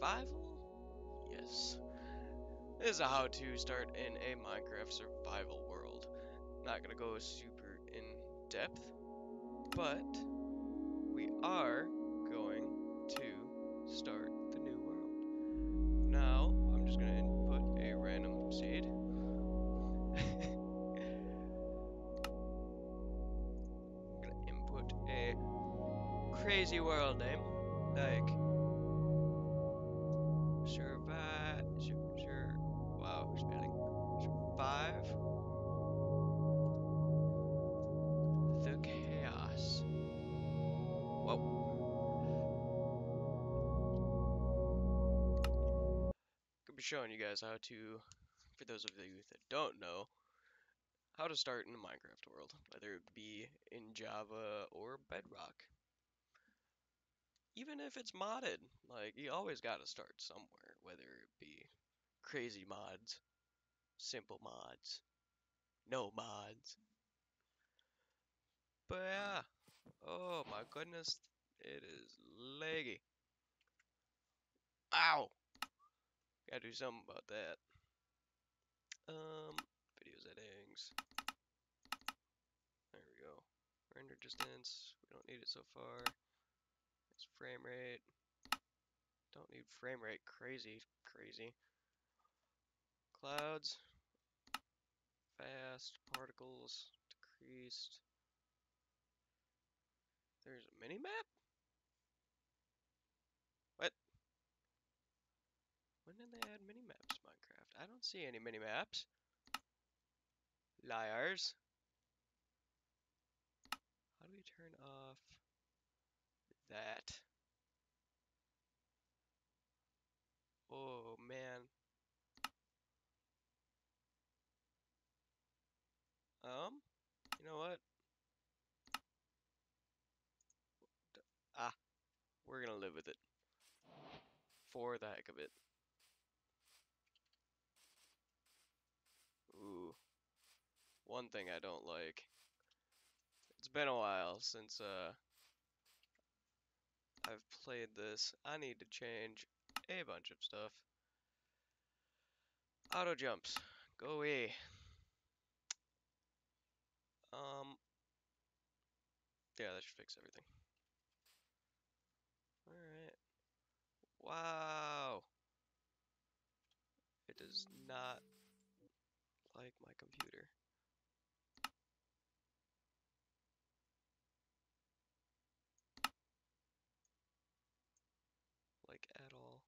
survival? Yes. This is a how to start in a Minecraft survival world. Not gonna go super in depth, but we are going to start the new world. Now, I'm just gonna input a random seed. I'm gonna input a crazy world name, like wow, spelling. Survive the chaos. Whoa. Gonna be showing you guys how to, for those of you that don't know, how to start in the Minecraft world, whether it be in Java or Bedrock. Even if it's modded, like, you always gotta start somewhere, whether it be crazy mods, simple mods, no mods. But yeah, oh my goodness, it is laggy. Ow! Gotta do something about that. Video settings. There we go. Render distance. We don't need it so far. It's frame rate. Don't need frame rate. Crazy. Clouds. Fast. Particles. Decreased. There's a mini map? What? When did they add mini maps to Minecraft? I don't see any mini maps. Liars. How do we turn off that? Oh man. You know what? Ah, we're gonna live with it. For the heck of it. Ooh. One thing I don't like. It's been a while since I've played this. I need to change a bunch of stuff. Auto jumps. Go away. Yeah, that should fix everything. Alright. Wow. It does not like my computer. Like at all.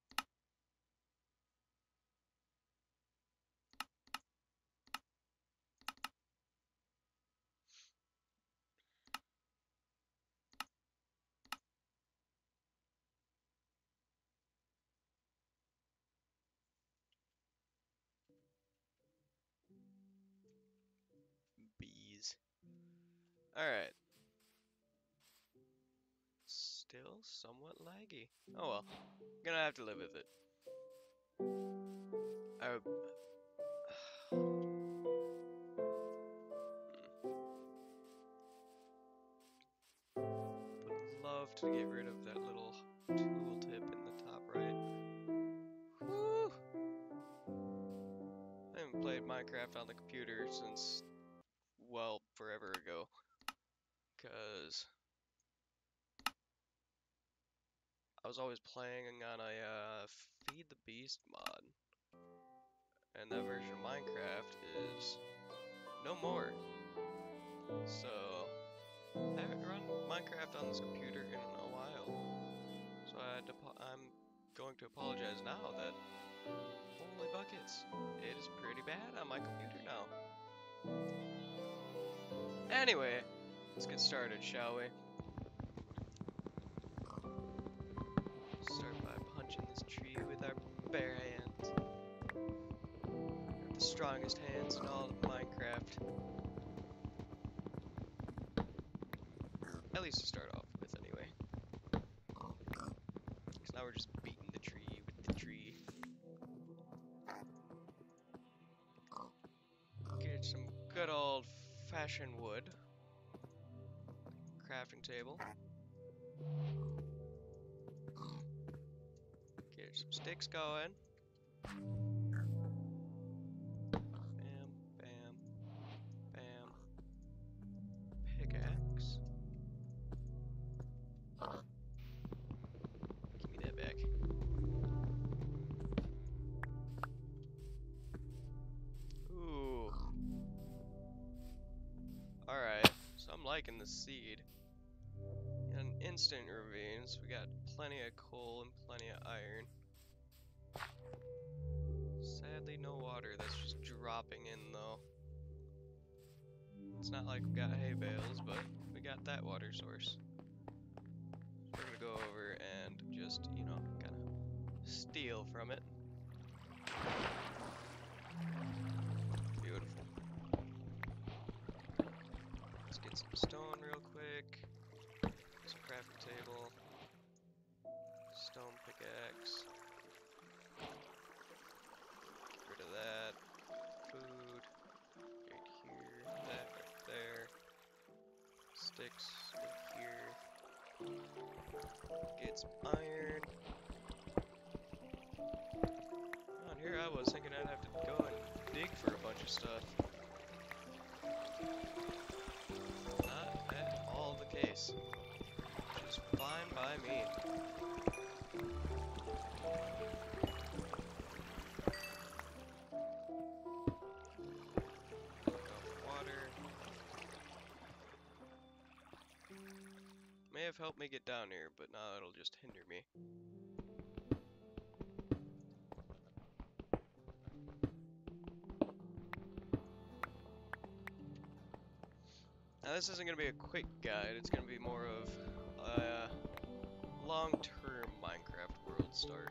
Bees. Alright. Still somewhat laggy. Oh well. Gonna have to live with it. I would love to get rid of that little tooltip in the top right. Woo! I haven't played Minecraft on the computer since, well, forever ago. Because I was always playing on a Feed the Beast mod. And that version of Minecraft is no more. So I haven't run Minecraft on this computer in a while. So I'm going to apologize now that, holy buckets, it is pretty bad on my computer now. Anyway, let's get started, shall we? Start by punching this tree with our bare hands. We're the strongest hands in all of Minecraft. At least to start off with, anyway. Because now we're just beating the tree with the tree. Get some good old-fashioned wood. Crafting table. Get some sticks going. Bam, bam, bam. Pickaxe. Give me that back. Ooh. Alright, so I'm liking the seed. And instant ravines. We got plenty of coal and plenty of iron. Sadly, no water. That's just dropping in, though. It's not like we got hay bales, but we got that water source. So we're gonna go over and just, you know, kind of steal from it. Beautiful. Let's get some stone real quick. Some crafting table. Stone pickaxe. Get rid of that. Food. Right here. That right there. Sticks right here. Get some iron. Oh, and here I was thinking I'd have to go and dig for a bunch of stuff. Not at all the case. Which is fine by me. May have helped me get down here, but now it'll just hinder me. Now this isn't going to be a quick guide, it's going to be more of a long-term Minecraft world start.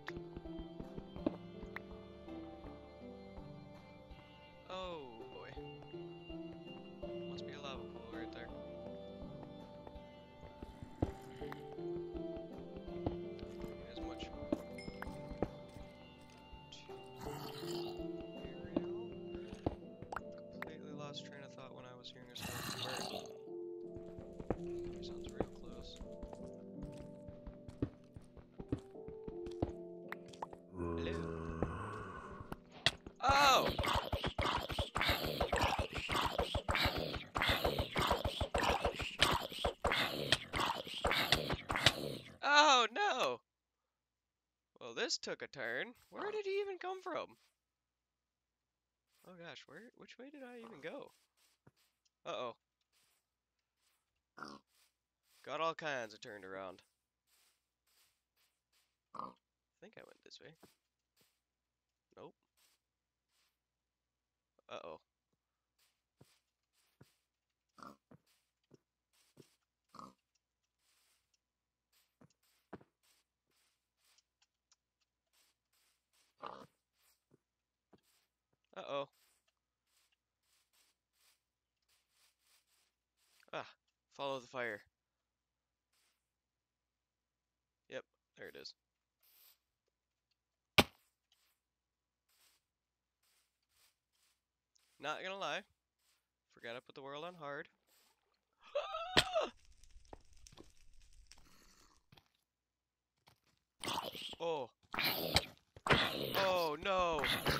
Oh boy. Must be a lava pool right there. As much material. Completely lost train of thought when I was hearing a start burn. Sounds real close. Hello. Oh! Oh no! Well, this took a turn. Where did he even come from? Oh gosh, which way did I even go? Uh-oh. Got all kinds of turned around. I think I went this way. Nope. Uh-oh. Uh-oh. Ah, follow the fire. Yep, there it is. Not gonna lie. Forgot I put the world on hard. Oh. Oh no.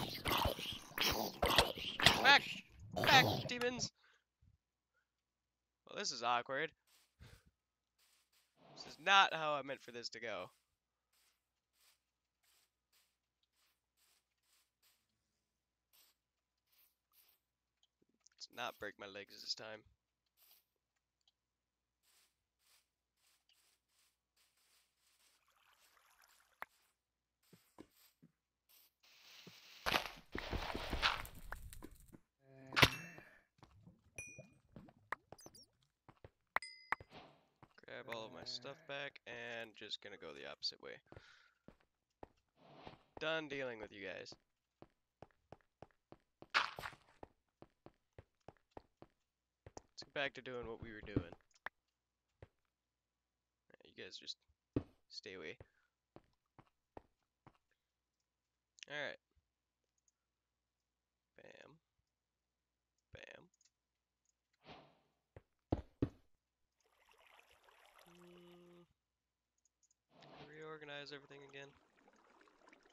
Back! Back, demons! Well, this is awkward. This is not how I meant for this to go. Let's not break my legs this time. Grab all of my stuff back and just gonna go the opposite way. Done dealing with you guys. Let's get back to doing what we were doing. You guys just stay away. Alright. Bam. Bam. Reorganize everything again.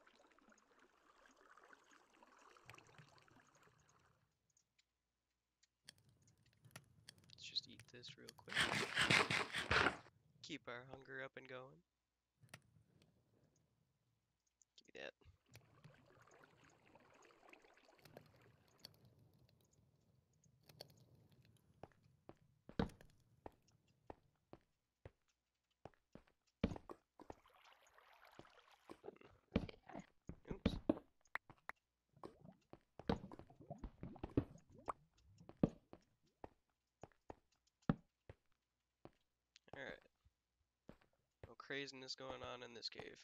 this real quick. Keep our hunger up and going. Give me that. Oops. Alright. No craziness going on in this cave.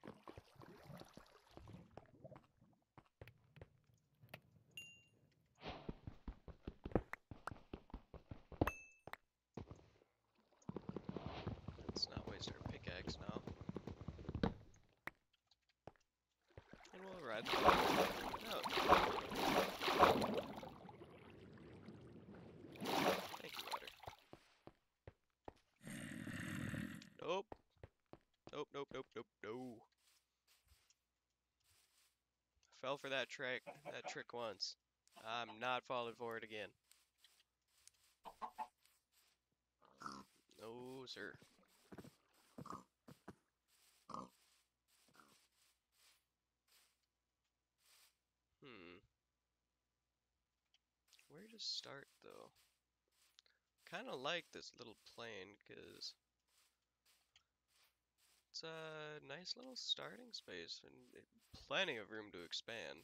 Let's not waste our pickaxe now. And we'll ride the water. No. Thank you, water. Nope. Nope, nope, nope, nope, no. Fell for that trick once. I'm not falling for it again. No, sir. Where to start, though? Kind of like this little plane, because it's a nice little starting space and plenty of room to expand.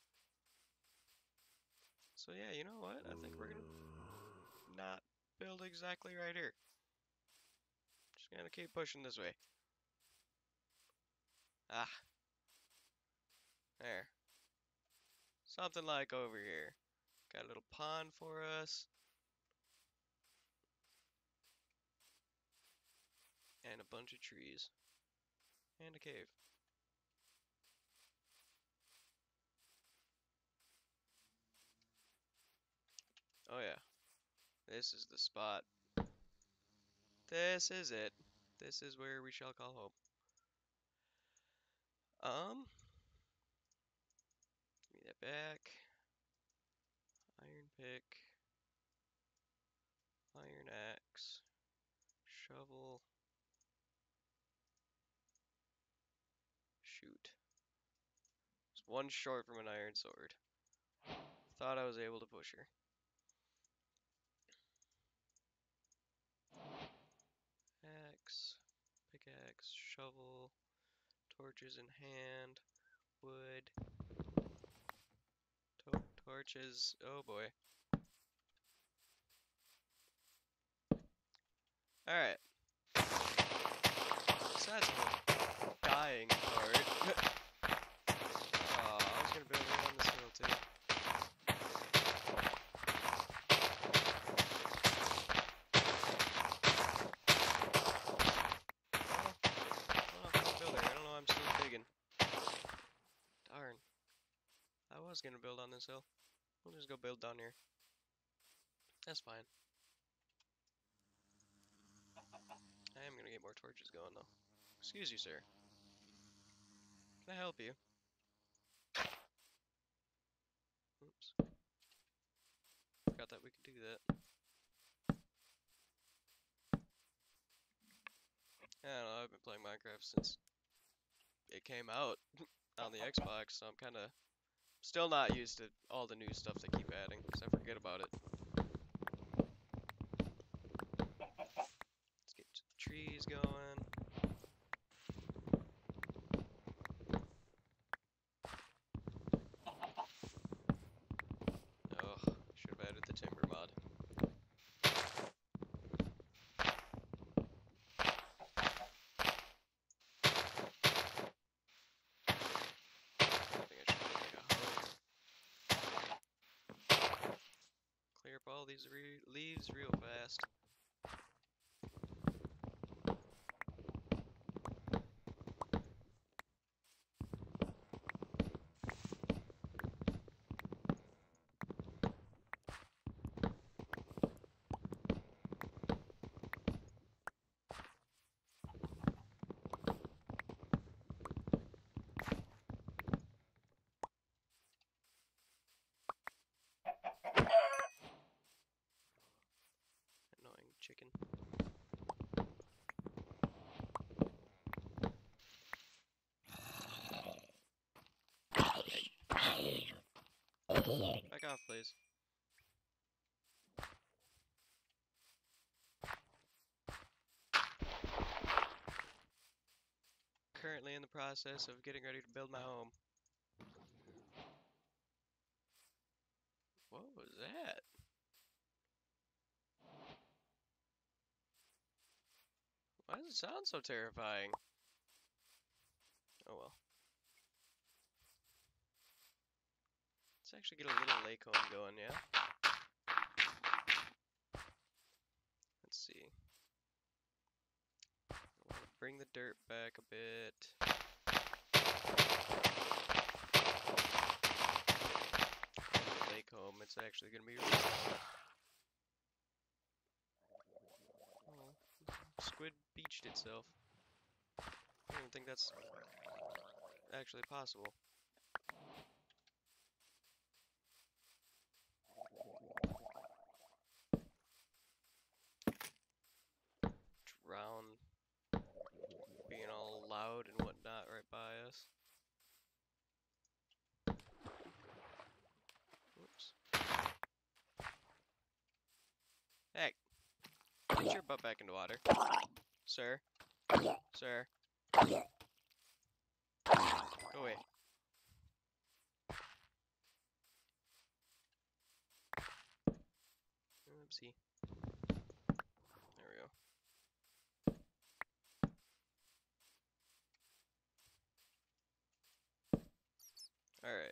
So yeah, you know what? I think we're gonna not build exactly right here. Just gonna keep pushing this way. Ah. There. Something like over here. Got a little pond for us. And a bunch of trees. And a cave. Oh yeah. This is the spot. This is it. This is where we shall call home. Give me that back. Iron pick. Iron axe. Shovel. Shoot. It's one short from an iron sword. Thought I was able to push her. Axe. Pickaxe. Shovel. Torches in hand. Wood. Torches. Oh boy. Alright. So that's the dying part. Oh, I was gonna build it on this hill too. Well, I'll build it. I don't know, I'm still digging. Darn. I was gonna build on this hill. We'll just go build down here. That's fine. I am gonna get more torches going though. Excuse you, sir. Can I help you? Oops. Forgot that we could do that. I don't know, I've been playing Minecraft since it came out on the Xbox, so I'm kinda still not used to all the new stuff they keep adding, because I forget about it. Let's get trees going. Oh, should have added the timber mod. I think I should make a hoe. Clear up all these leaves real fast. chicken. Back off, please. Currently in the process of getting ready to build my home. What was that? Why does it sound so terrifying? Oh well. Let's actually get a little lake home going, yeah? Let's see. I want to bring the dirt back a bit. The lake home, it's actually going to be... Oh, squid beached itself. I don't even think that's actually possible. Drown being all loud and whatnot right by us. Whoops. Hey! Get your butt back into water. Sir. Sir. Go away. Oopsie. There we go. Alright.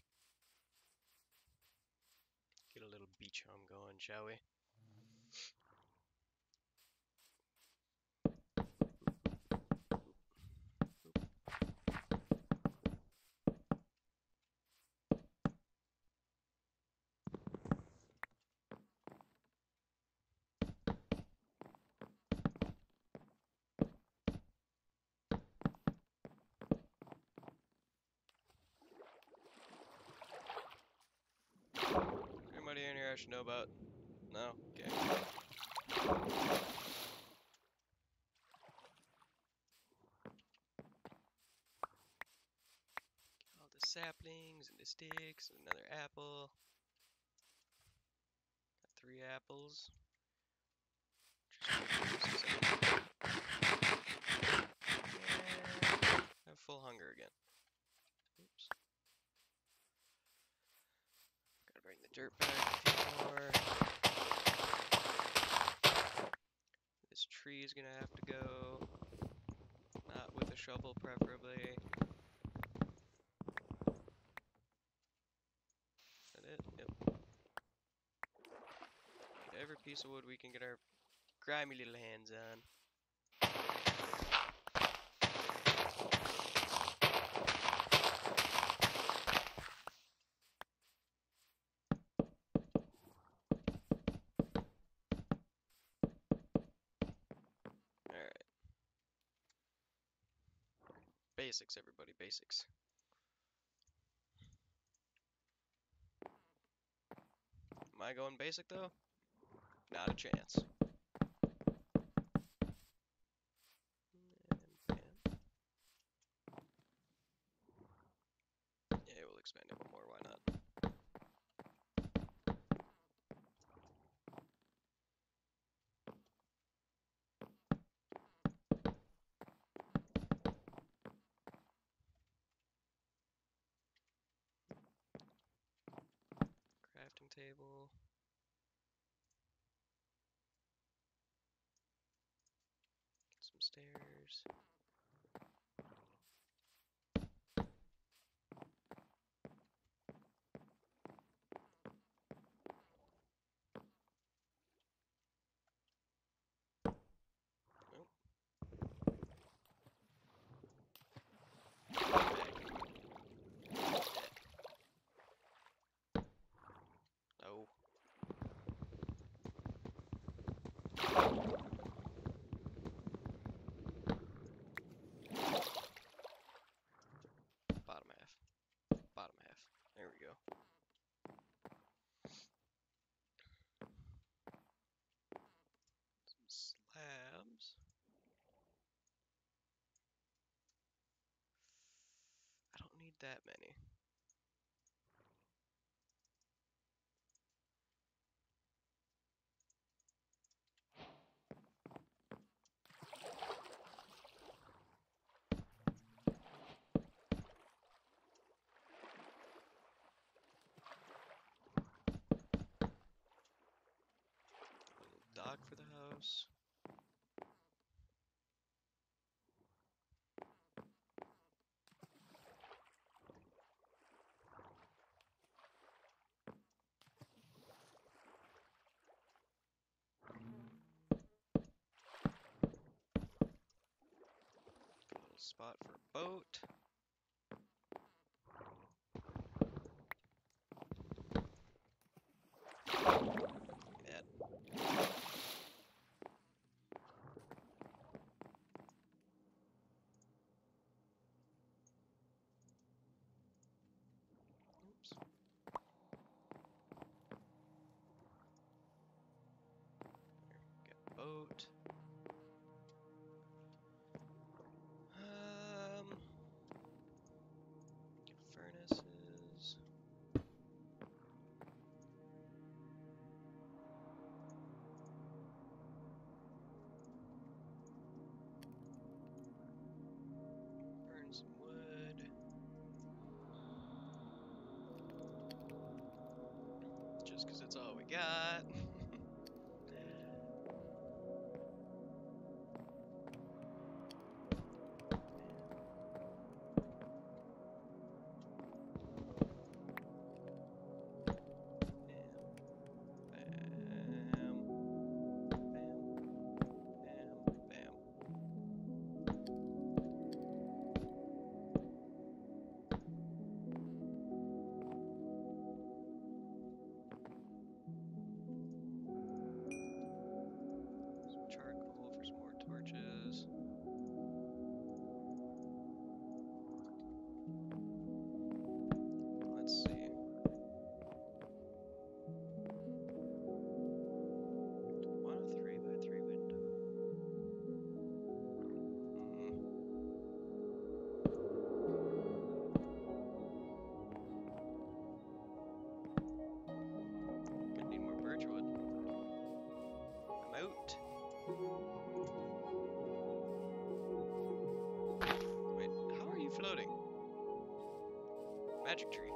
Get a little beach home going, shall we? Anybody in here I should know about? No? Okay. All the saplings and the sticks and another apple. Got 3 apples. I have full hunger again. Oops. Gotta bring the dirt back a few more. This tree is gonna have to go. Not with a shovel, preferably. Is that it? Yep. Need every piece of wood we can get our grimy little hands on. Alright. Basics, everybody, basics. Am I going basic, though? Not a chance. Yeah, we'll expand it one more, why not? Crafting table. Get some stairs. Nope. No. that many. Dock for the house. Little spot for a boat. Oops. Get boat. Get furnaces. Burn some wood. Just 'cause it's all we got. Charcoal for some more torches. Let's see. 103 by 3 window. Gonna need more birch wood. I'm out. Wait, how are you floating? Magic tree.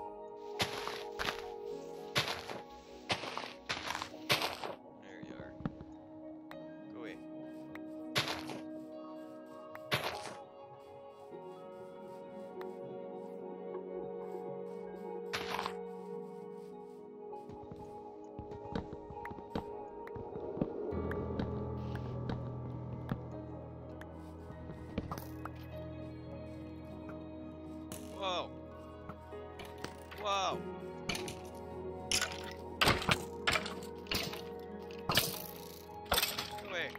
There you are. Go away. Whoa. Wow. Go away.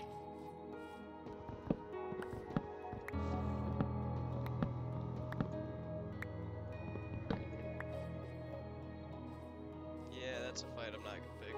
Yeah, that's a fight I'm not gonna pick.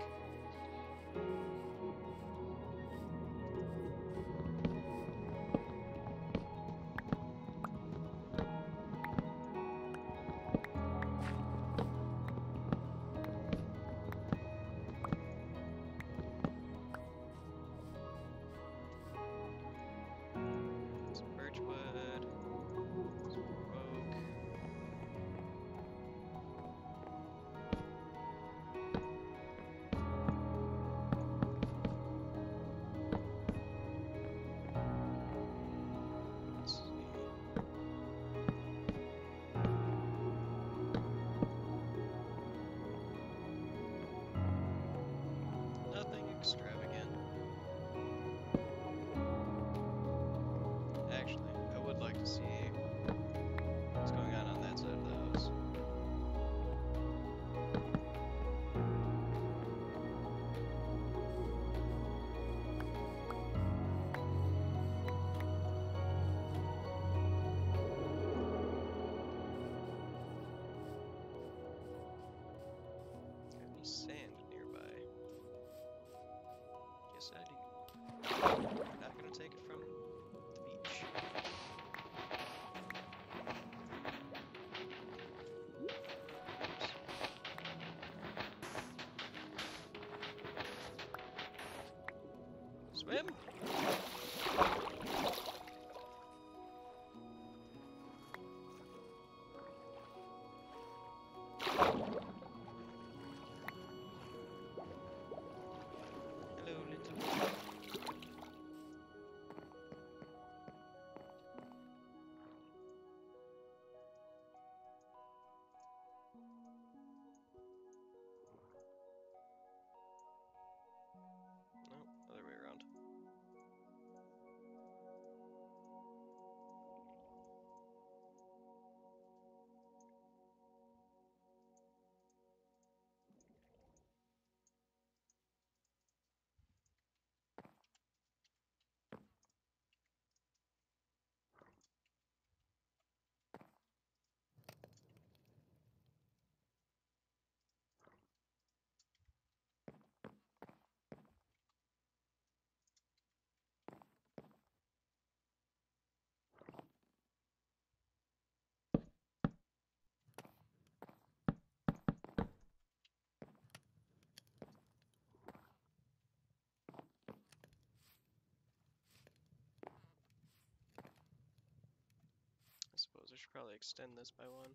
Swim! Hello, little. No, other way around. I suppose I should probably extend this by one.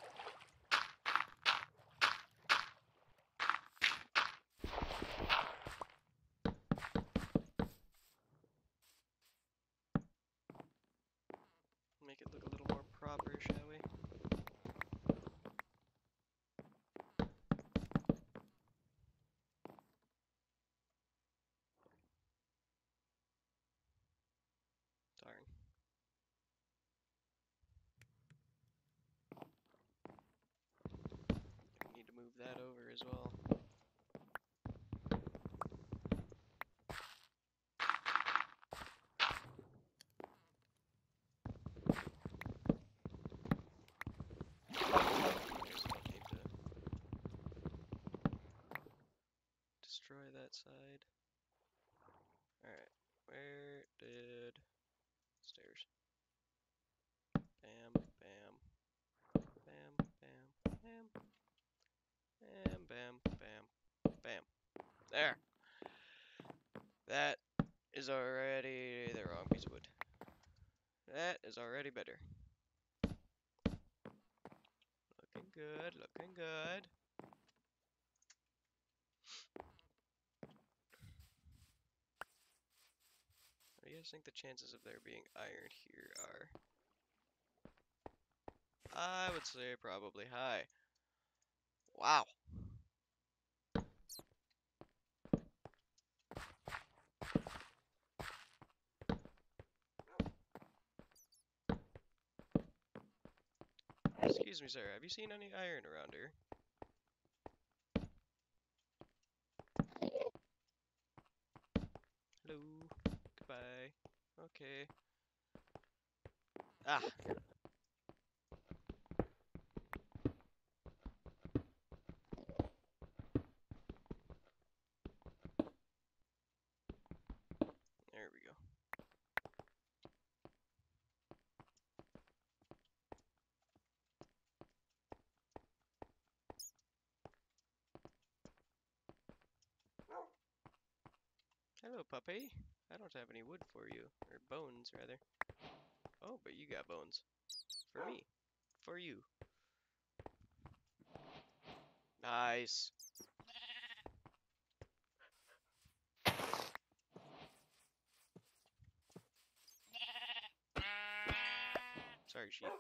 Make it look a little more proper, shall we? Darn. We need to move that over as well. Destroy that side. Alright, where did... Stairs. Bam, bam, bam, bam, bam, bam, bam, bam, bam. There! That is already the wrong piece of wood. That is already better. Looking good, looking good. What do you guys think the chances of there being iron here are? I would say probably high. Wow. Excuse me, sir. Have you seen any iron around here? Hello. Goodbye. Okay. Ah. There we go. Hello, puppy. I don't have any wood for you. Or bones, rather. Oh, but you got bones. For me. For you. Nice. Sorry, sheep.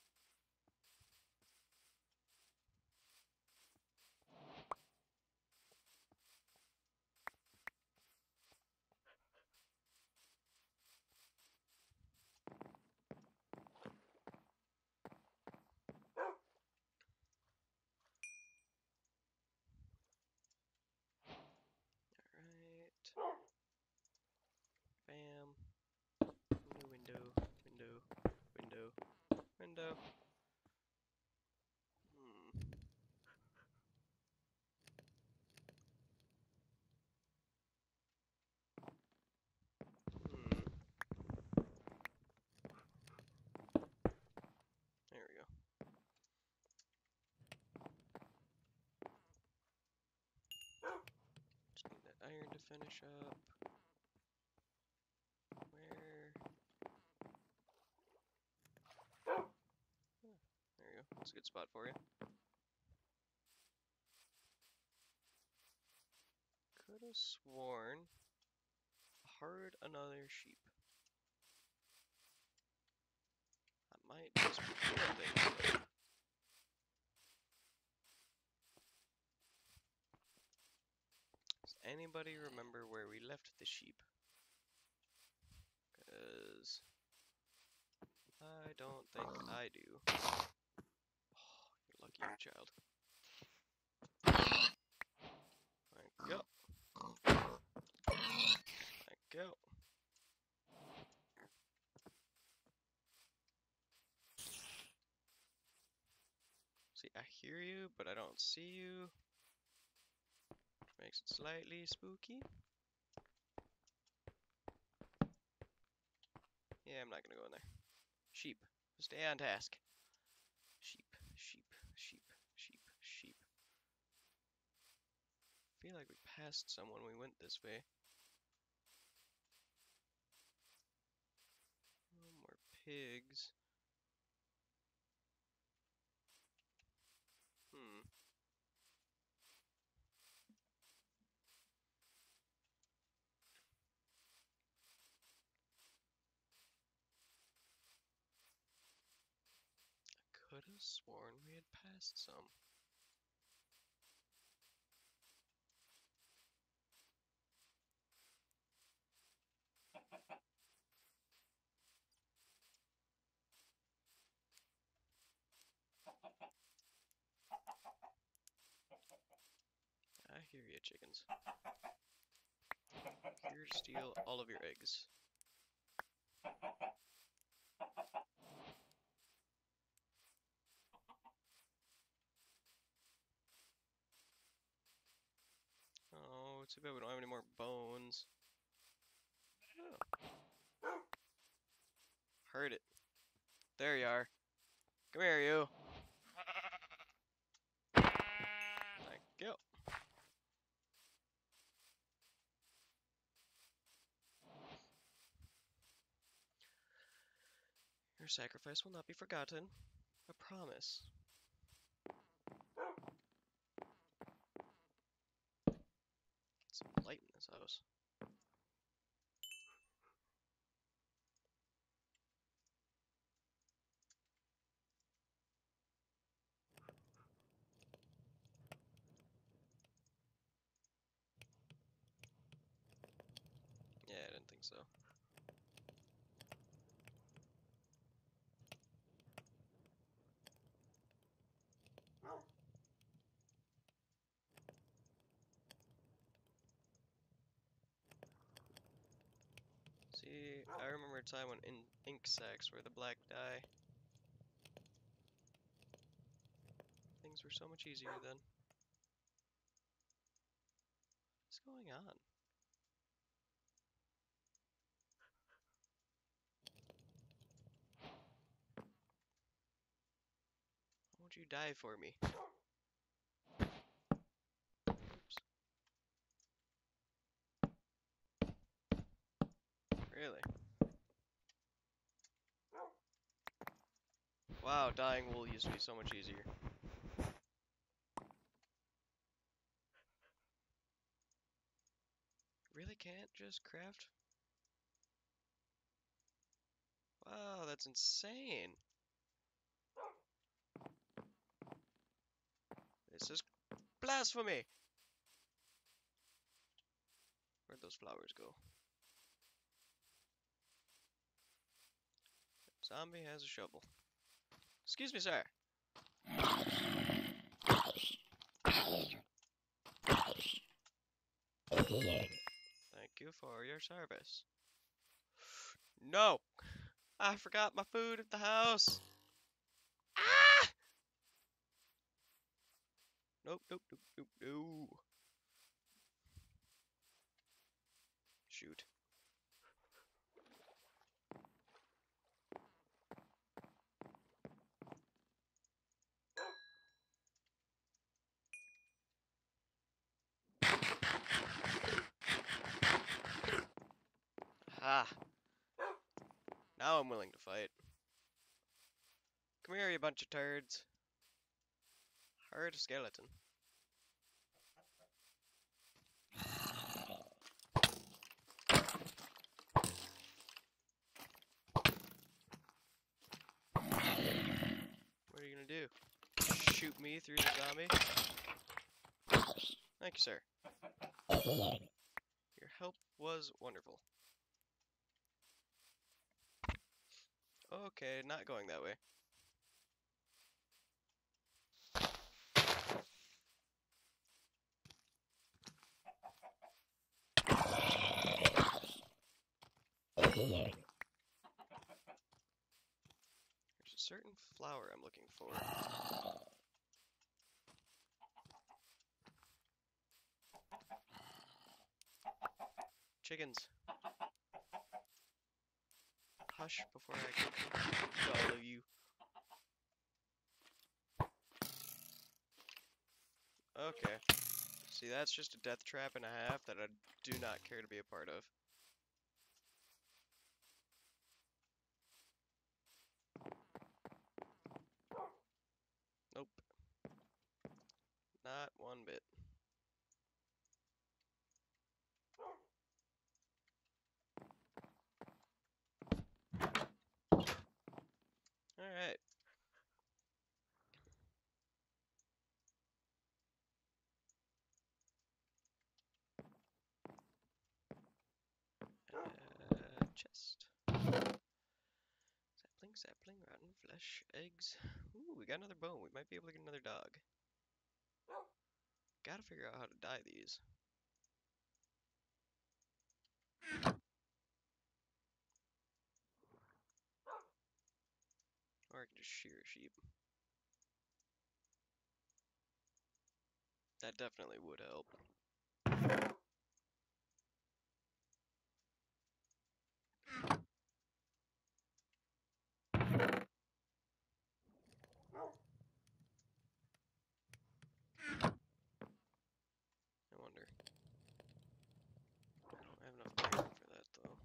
Alright. Bam. Window, window, window, window. Hmm. Hmm. There we go. Just need that iron to finish up. That's a good spot for you. Could have sworn I heard another sheep. That might just be a thing. Does anybody remember where we left the sheep? Because I don't think I do. Oh, you're lucky, you child. Thank you. Thank you. See, I hear you, but I don't see you. Which makes it slightly spooky. Yeah, I'm not gonna go in there. Sheep. Stay on task. Sheep, sheep, sheep, sheep, sheep. I feel like we passed someone when we went this way. Oh, more pigs. Could have sworn we had passed some. I hear you, chickens. Here to steal all of your eggs. Oh, too bad we don't have any more bones. Oh. Heard it. There you are. Come here, you. Thank you. Your sacrifice will not be forgotten. I promise. Get some light in this house. Yeah, I didn't think so. See, I remember a time when ink sacs were the black dye. Things were so much easier then. What's going on? Won't you die for me? Oops. Really? Wow, dying wool used to be so much easier. Really can't just craft? Wow, that's insane. This is blasphemy! Where'd those flowers go? Zombie has a shovel. Excuse me, sir. Thank you for your service. No! I forgot my food at the house! Ah! Nope, nope, nope, nope, no. Shoot. Ah. Now I'm willing to fight. Come here, you bunch of turds. Heard a skeleton. What are you gonna do? Shoot me through the zombie? Thank you, sir. Your help was wonderful. Okay, not going that way. There's a certain flower I'm looking for. Chickens. Hush before I follow you. Okay. See, that's just a death trap and a half that I do not care to be a part of. Nope. Not one bit. Alright. Chest. Sapling, sapling, rotten flesh, eggs. Ooh, we got another bone. We might be able to get another dog. Gotta figure out how to dye these. Or I can just shear a sheep. That definitely would help. I wonder. I don't have enough iron for that though.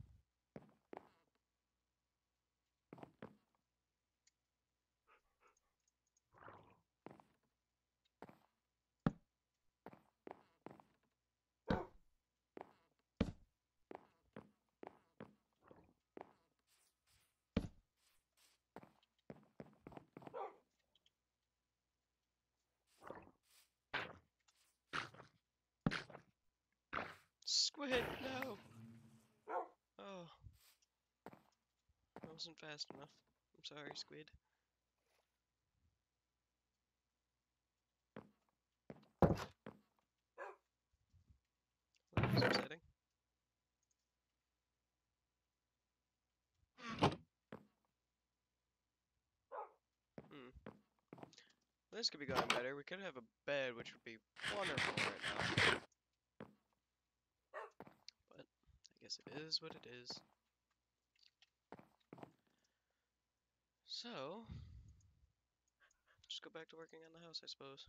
Squid, no! Oh. That wasn't fast enough. I'm sorry, squid. That was upsetting. This could be going better. We could have a bed, which would be wonderful right now. But I guess it is what it is. So, just go back to working on the house, I suppose.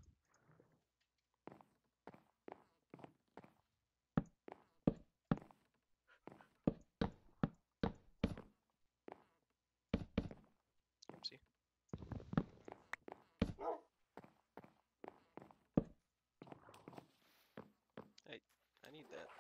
Oopsie. Hey, I need that.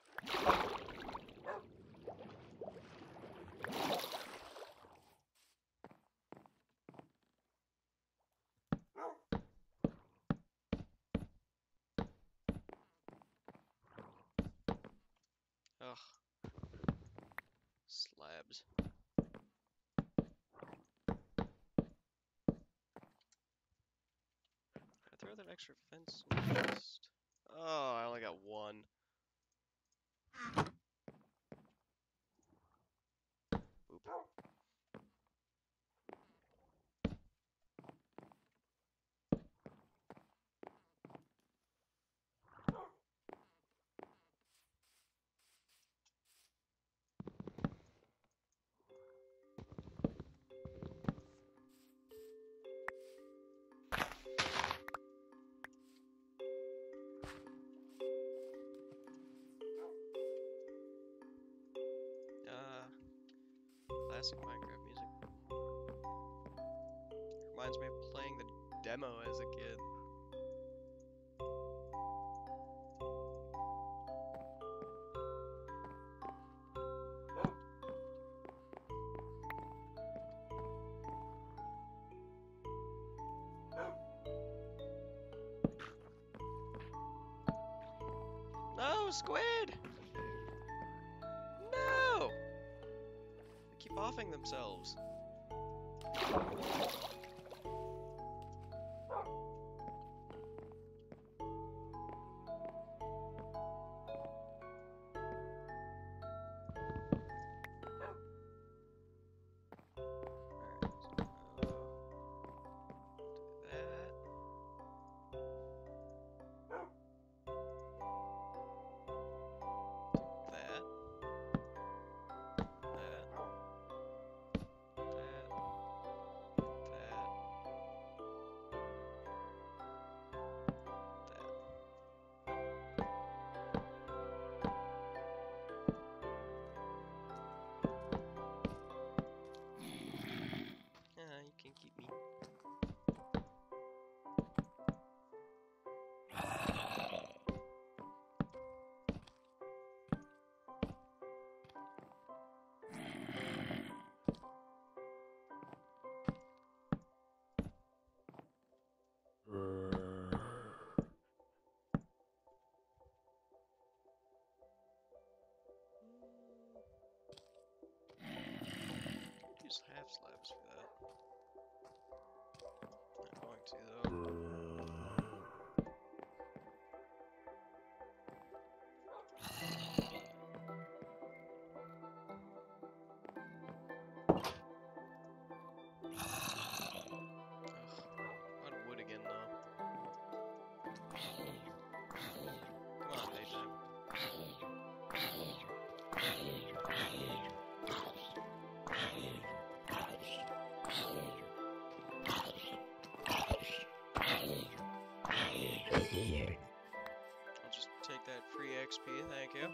Ugh. Slabs. Can I throw that extra fence in the chest? Oh, I only got one. Oop. Classic Minecraft music. Reminds me of playing the demo as a kid. squid! No! They keep offing themselves. You can't keep me. Use half slabs for that. Not going to though. Ugh, on wood again though. Come on, daytime. I'll just take that free XP, thank you.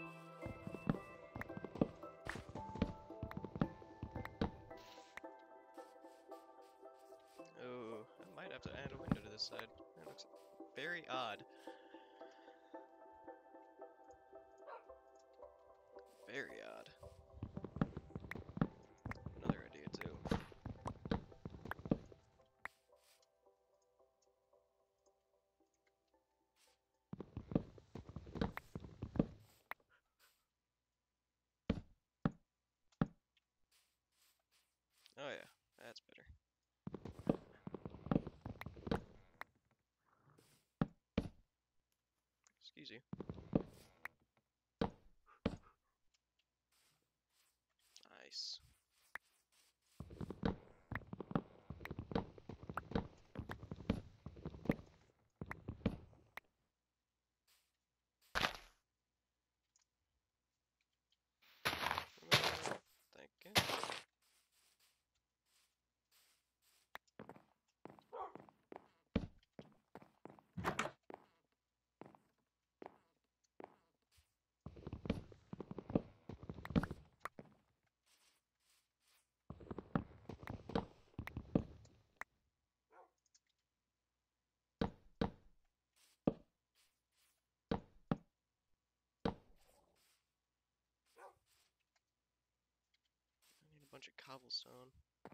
Oh, I might have to add a window to this side. That looks very odd. Very odd. Another idea too. Oh yeah, that's better. Excuse you. Nice. Thank you. I need a bunch of cobblestone.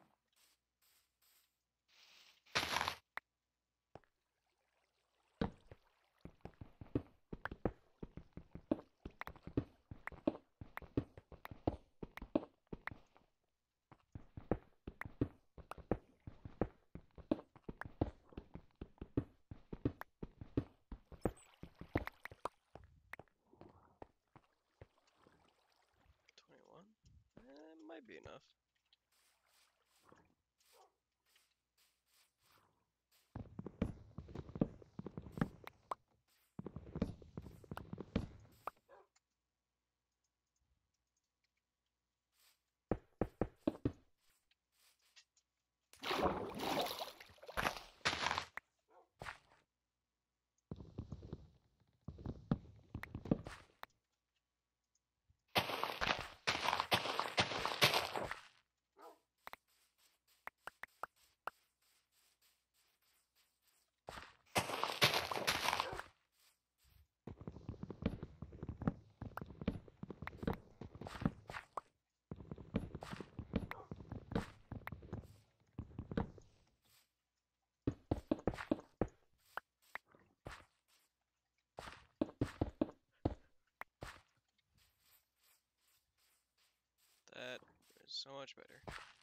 Might be enough. So much better.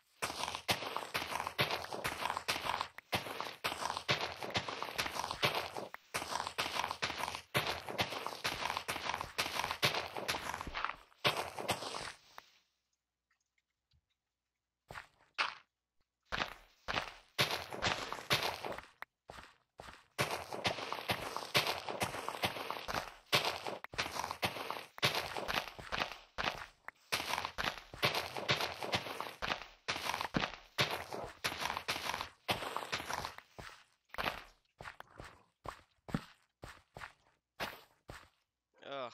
Ugh.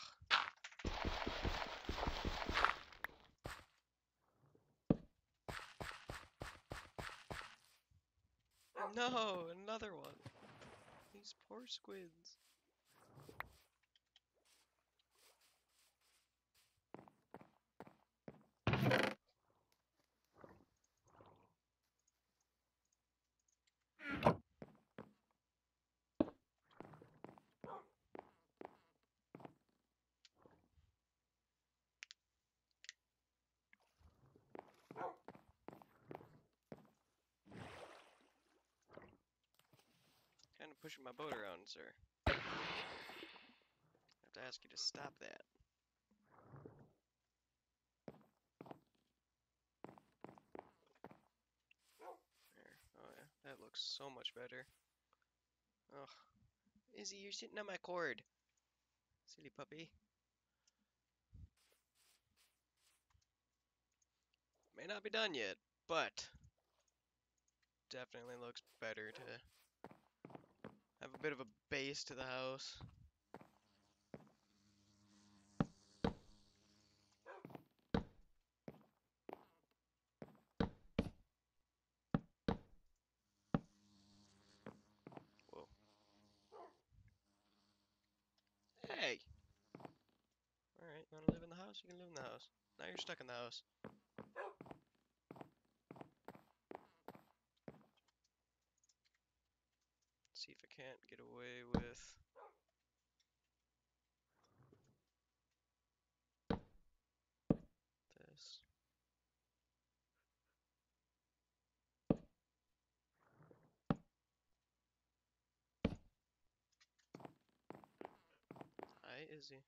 No, another one. These poor squids. Kind of pushing my boat around, sir. I have to ask you to stop that. There. Oh yeah, that looks so much better. Ugh. Izzy, you're sitting on my cord. Silly puppy. May not be done yet, but definitely looks better to have a bit of a base to the house. Whoa. Hey! Alright, you wanna live in the house? You can live in the house. Now you're stuck in the house. Let's see if I can't get away with... this. Hi, Izzy.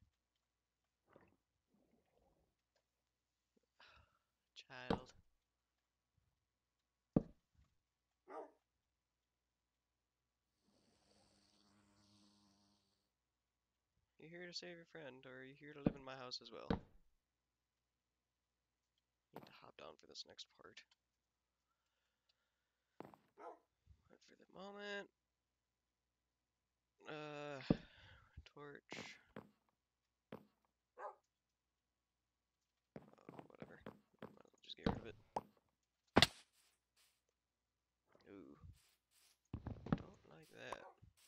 Child. You here to save your friend, or are you here to live in my house as well? Need to hop down for this next part. But for the moment, torch. Whatever. Might as well just get rid of it. Ooh. Don't like that.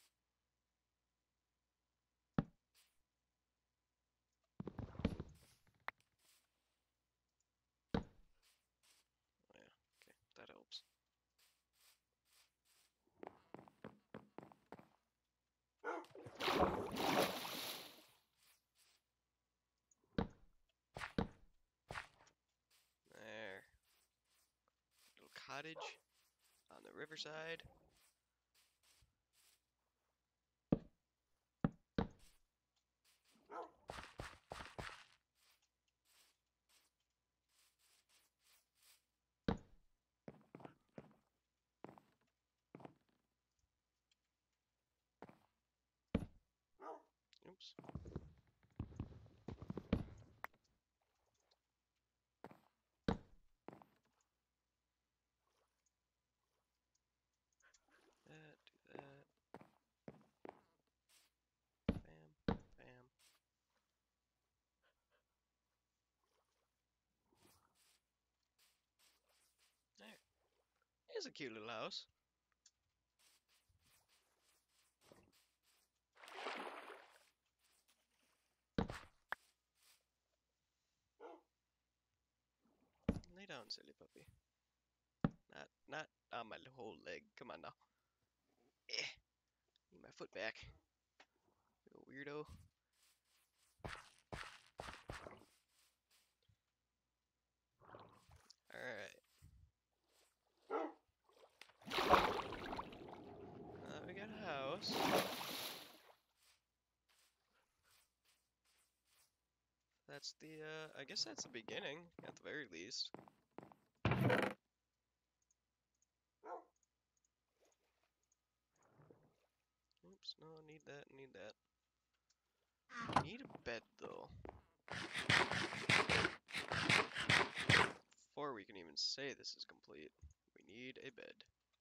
Oh yeah, okay, that helps. There. Little cottage on the riverside. Oops. That, do that. Bam, bam. There. It's a cute little house. Lay down, silly puppy. Not on my whole leg. Come on now. Eh. Need my foot back. You weirdo. that's the, I guess that's the beginning, at the very least. Oops, no, need that, need that. Need a bed, though. Before we can even say this is complete, we need a bed.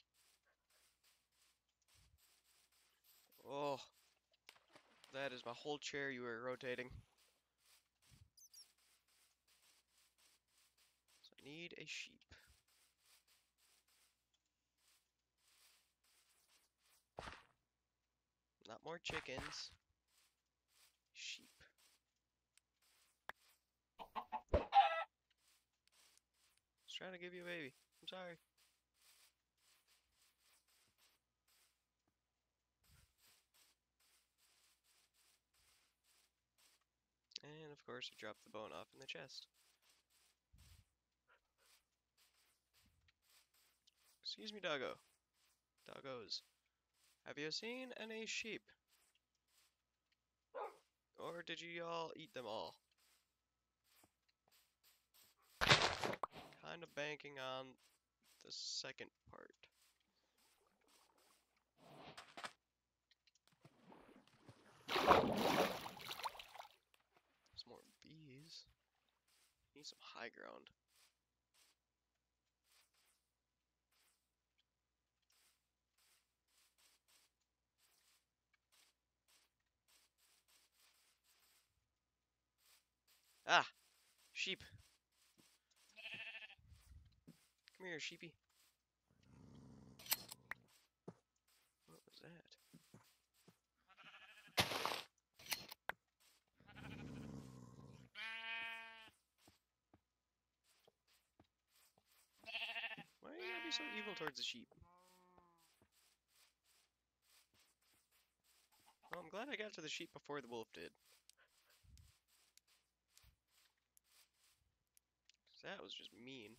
Oh, that is my whole chair you were rotating. So I need a sheep. Not more chickens. Sheep. Just trying to give you a baby. I'm sorry. And of course, I dropped the bone off in the chest. Excuse me, doggo. Doggos. Have you seen any sheep? Or did you all eat them all? Kind of banking on the second part. There's more bees. Need some high ground. Ah! Sheep! Come here, sheepy. What was that? Why are you gotta be so evil towards the sheep? Well, I'm glad I got to the sheep before the wolf did. That was just mean.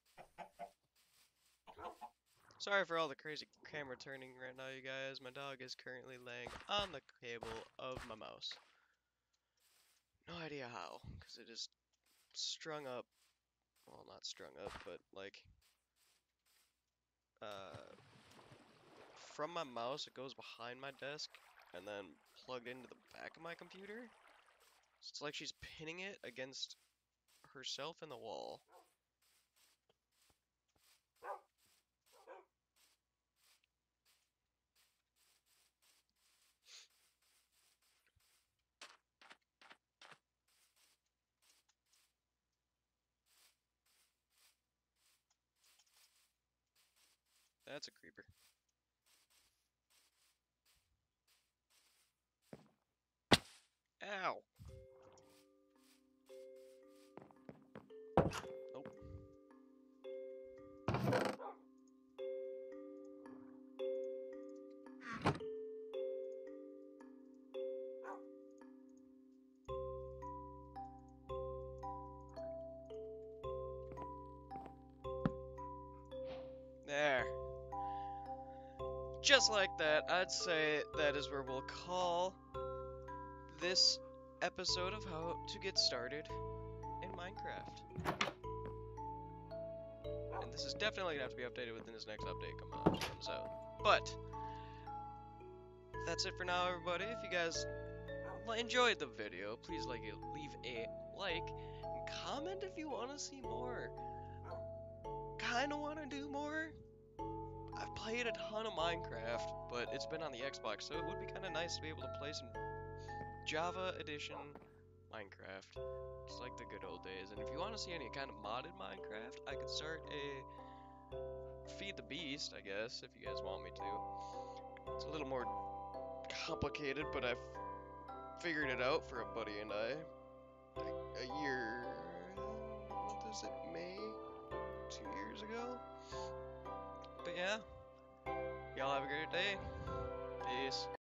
Sorry for all the crazy camera turning right now, you guys. My dog is currently laying on the cable of my mouse. No idea how, because it is strung up. Well, not strung up, but like, from my mouse, it goes behind my desk and then plugged into the back of my computer. So it's like she's pinning it against herself in the wall. That's a creeper. Ow! Nope. There. Just like that, I'd say that is where we'll call this episode of How to Get Started in Minecraft. And this is definitely gonna have to be updated within this next update comes out. But that's it for now, everybody. If you guys enjoyed the video, please leave a like and comment if you want to see more. Kind of want to do more. I've played a ton of Minecraft, but it's been on the Xbox, so it would be kind of nice to be able to play some Java Edition Minecraft. It's like the good old days. And if you want to see any kind of modded Minecraft, I could start a Feed the Beast, I guess, if you guys want me to. It's a little more complicated, but I've figured it out for a buddy and I. Like a year, what is it, May? 2 years ago? But yeah, y'all have a great day. Peace.